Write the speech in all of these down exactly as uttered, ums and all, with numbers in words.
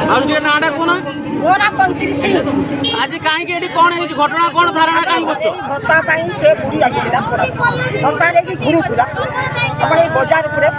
माउसी नाटा कोना मोना पंत्रीस आज कहीं कौन है घटना कौन धारणा कहीं बच्चों भत्ता से बुढ़ी आसला भत्ता लेकिन घुरुला अपन बजार पर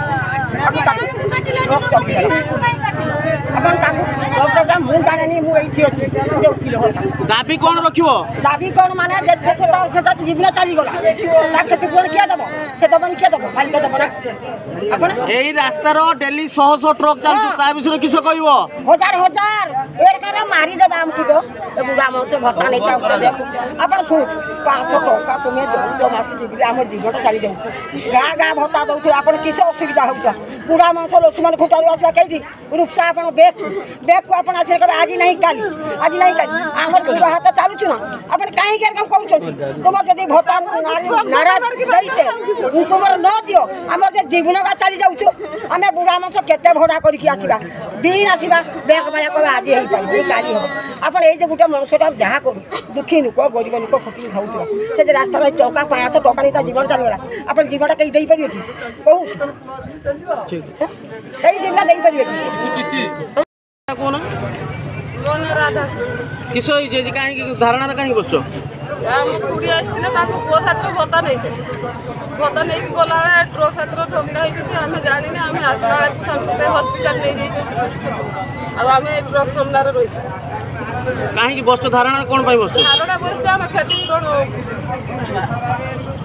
दाबी कौन रख दाबी कौन माने जीवन चलीगला क्षतिपूरण किए दब से दबन किए दब मालिक दब यही रास्तार डेली शह शह ट्रक चलता विषय किस कह हजार हजार मारी देव आमको तो बुढ़ा मनुष्य भत्ता नहीं आप शुण पाँच टका तुम्हें दौच मस जीवन आम जीवन चली जाऊ गाँ गाँ भत्ता दौर आप किस असुविधा होता बुढ़ा मनुष्य लोक मैंने खुटारू आसला कही रूपसा आप बेग बेग को आप आस आज नहीं काली आज नहीं काली आम पूरा हाथ चलुचु ना आप कहीं कम कर तुम जब भत्ता नाराज देते तुम न दियो आम जीवन का चली जाऊँ आम बुढ़ा मनुष्य केते भड़ा करके आसवा दिन आसवा बेग बाला कह आज हो पारे काली हम आप गोटे मनुष्यटा जहाँ करू दुखी लोक गरीब लोक फुटी खाऊ से रास्ता टका पाँच टका नहीं जीवन चलगला आप जीवन कहीं दे पारे कि कहूँ जीवन दे पारे किस कहीं धारणा कहीं बस बुढ़ी आसते पुओ छात्र भत्ता नहीं भत्ता नहीं गला ट्रक छात्र ठका होती आम जानी आम आसला हस्पिटाल नहीं आम ट्रक सामने रही कहीं बस धारणा कौन बस धारणा बस आम क्षतिपूरण